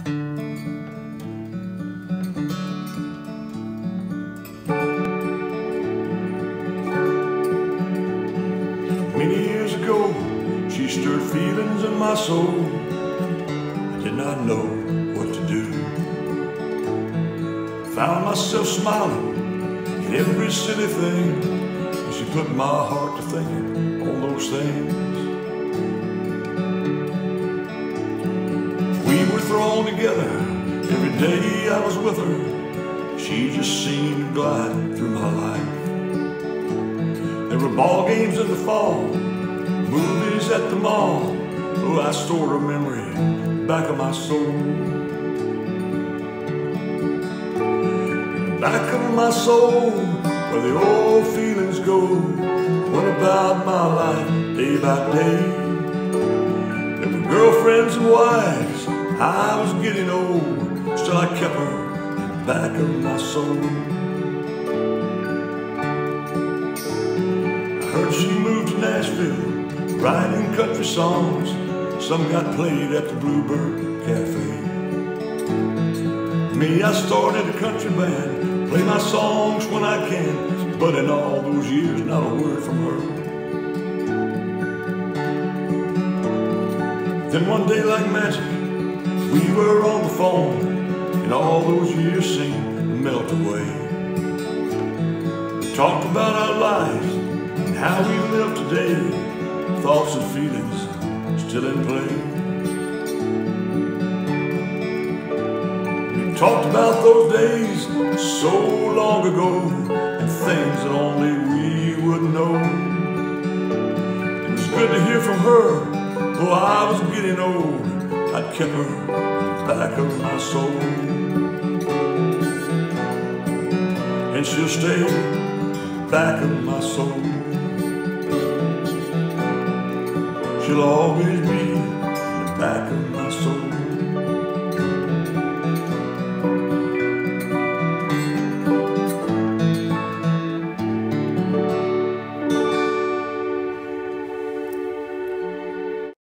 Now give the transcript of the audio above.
Many years ago, she stirred feelings in my soul. I did not know what to do. Found myself smiling at every silly thing, and she put my heart to thinking on those things. We were thrown together every day I was with her. She just seemed to glide through my life. There were ball games in the fall, movies at the mall. Oh, I stored her memory back of my soul. Back of my soul, where the old feelings go. Went about my life day by day. There were girlfriends and wives, I was getting old. Still I kept her back of my soul. Heard she moved to Nashville, writing country songs. Some got played at the Bluebird Cafe. Me, I started a country band, play my songs when I can, but in all those years, not a word from her. Then one day like magic, we were on the phone, and all those years seemed to melt away. We talked about our lives, how we live today, thoughts and feelings still in play. We talked about those days so long ago, and things that only we would know. It was good to hear from her, though I was getting old. I'd kept her back of my soul, and she'll stay back of my soul. She'll always be in the back of